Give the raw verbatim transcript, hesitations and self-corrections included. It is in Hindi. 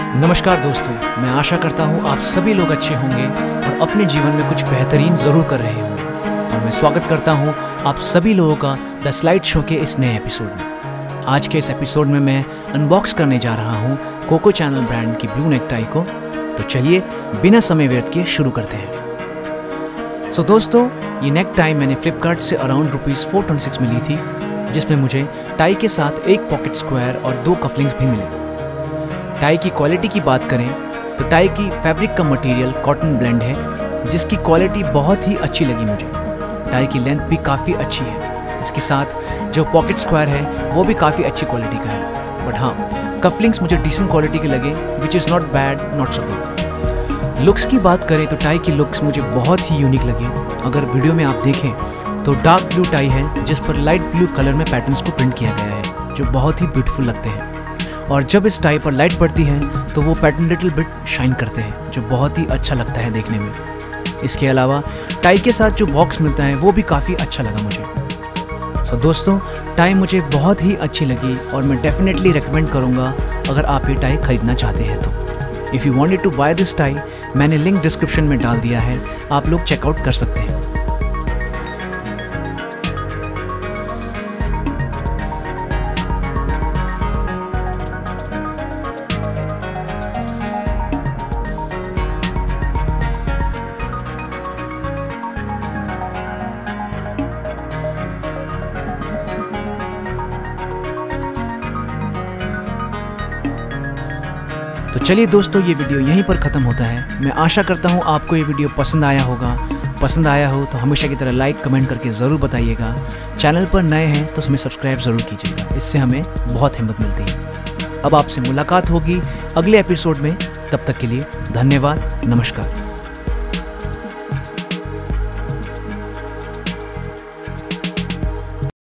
नमस्कार दोस्तों, मैं आशा करता हूँ आप सभी लोग अच्छे होंगे और अपने जीवन में कुछ बेहतरीन ज़रूर कर रहे होंगे। और मैं स्वागत करता हूँ आप सभी लोगों का द स्लाइड शो के इस नए एपिसोड में। आज के इस एपिसोड में मैं अनबॉक्स करने जा रहा हूँ कोको चैनल ब्रांड की ब्लू नेक टाई को। तो चलिए बिना समय व्यर्थ किए शुरू करते हैं। सो so, दोस्तों, ये नेक टाई मैंने फ्लिपकार्ट से around rupees four twenty six मिली थी, जिसमें मुझे टाई के साथ एक पॉकेट स्क्वायर और दो कफलिंग्स भी मिले। टाई की क्वालिटी की बात करें तो टाई की फैब्रिक का मटेरियल कॉटन ब्लेंड है, जिसकी क्वालिटी बहुत ही अच्छी लगी मुझे। टाई की लेंथ भी काफ़ी अच्छी है। इसके साथ जो पॉकेट स्क्वायर है वो भी काफ़ी अच्छी क्वालिटी का है। बट हाँ, कफलिंग्स मुझे डिसेंट क्वालिटी के लगे, which is not bad not so good. Looks की बात करें तो टाई की लुक्स मुझे बहुत ही यूनिक लगी। अगर वीडियो में आप देखें तो डार्क ब्लू टाई है जिस पर लाइट ब्लू कलर में पैटर्न्स को प्रिंट किया गया है, जो बहुत ही ब्यूटीफुल लगते हैं। और जब इस टाई पर लाइट पड़ती है तो वो पैटर्न लिटिल बिट शाइन करते हैं, जो बहुत ही अच्छा लगता है देखने में। इसके अलावा टाई के साथ जो बॉक्स मिलता है वो भी काफ़ी अच्छा लगा मुझे। सो so, दोस्तों, टाई मुझे बहुत ही अच्छी लगी और मैं डेफिनेटली रिकमेंड करूँगा अगर आप ये टाई खरीदना चाहते हैं तो। If you wanted to buy this tie, मैंने लिंक डिस्क्रिप्शन में डाल दिया है, आप लोग चेकआउट कर सकते हैं। तो चलिए दोस्तों, ये वीडियो यहीं पर ख़त्म होता है। मैं आशा करता हूँ आपको ये वीडियो पसंद आया होगा। पसंद आया हो तो हमेशा की तरह लाइक कमेंट करके ज़रूर बताइएगा। चैनल पर नए हैं तो हमें सब्सक्राइब ज़रूर कीजिएगा, इससे हमें बहुत हिम्मत मिलती है। अब आपसे मुलाकात होगी अगले एपिसोड में। तब तक के लिए धन्यवाद, नमस्कार।